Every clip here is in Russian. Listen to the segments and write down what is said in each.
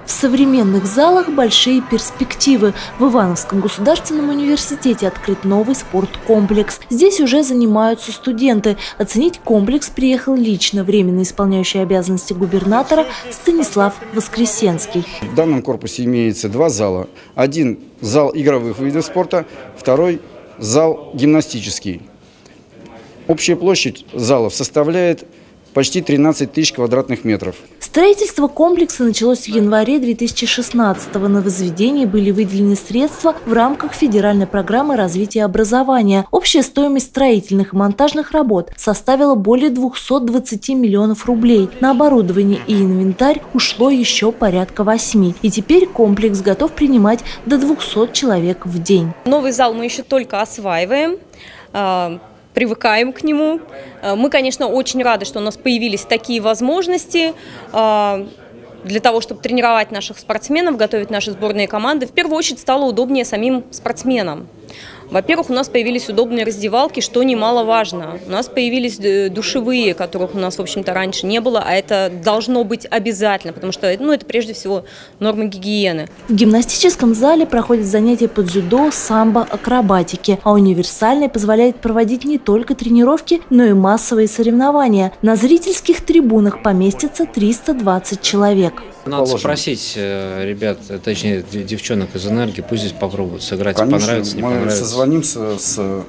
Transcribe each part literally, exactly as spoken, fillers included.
В современных залах большие перспективы. В Ивановском государственном университете открыт новый спорткомплекс. Здесь уже занимаются студенты. Оценить комплекс приехал лично временно исполняющий обязанности губернатора Станислав Воскресенский. В данном корпусе имеется два зала. Один зал игровых видов спорта, второй зал гимнастический. Общая площадь залов составляет почти тринадцать тысяч квадратных метров. Строительство комплекса началось в январе две тысячи шестнадцатого. На возведение были выделены средства в рамках федеральной программы развития образования. Общая стоимость строительных и монтажных работ составила более двухсот двадцати миллионов рублей. На оборудование и инвентарь ушло еще порядка восьми. И теперь комплекс готов принимать до двухсот человек в день. Новый зал мы еще только осваиваем. Привыкаем к нему. Мы, конечно, очень рады, что у нас появились такие возможности для того, чтобы тренировать наших спортсменов, готовить наши сборные команды. В первую очередь стало удобнее самим спортсменам. Во-первых, у нас появились удобные раздевалки, что немаловажно. У нас появились душевые, которых у нас, в общем-то, раньше не было, а это должно быть обязательно, потому что ну, это прежде всего нормы гигиены. В гимнастическом зале проходят занятия по дзюдо, самбо, акробатике, а универсальный позволяет проводить не только тренировки, но и массовые соревнования. На зрительских трибунах поместится триста двадцать человек. Надо Положим. спросить ребят, точнее девчонок из «Энергии», пусть здесь попробуют сыграть. Конечно, понравится, не мы понравится. созвонимся с...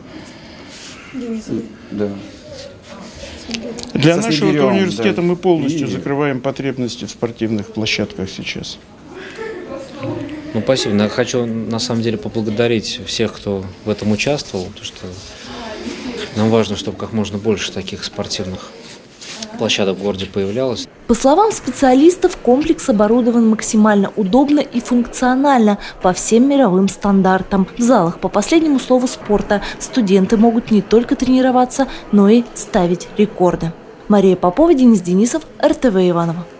Да. Для Со нашего Снегирем, университета да. мы полностью И... закрываем потребности в спортивных площадках сейчас. Ну, спасибо. Я хочу на самом деле поблагодарить всех, кто в этом участвовал, потому что нам важно, чтобы как можно больше таких спортивных площадок в городе появлялось. По словам специалистов, комплекс оборудован максимально удобно и функционально по всем мировым стандартам. В залах по последнему слову спорта студенты могут не только тренироваться, но и ставить рекорды. Мария Попова, Денис Денисов, эр тэ вэ Иваново.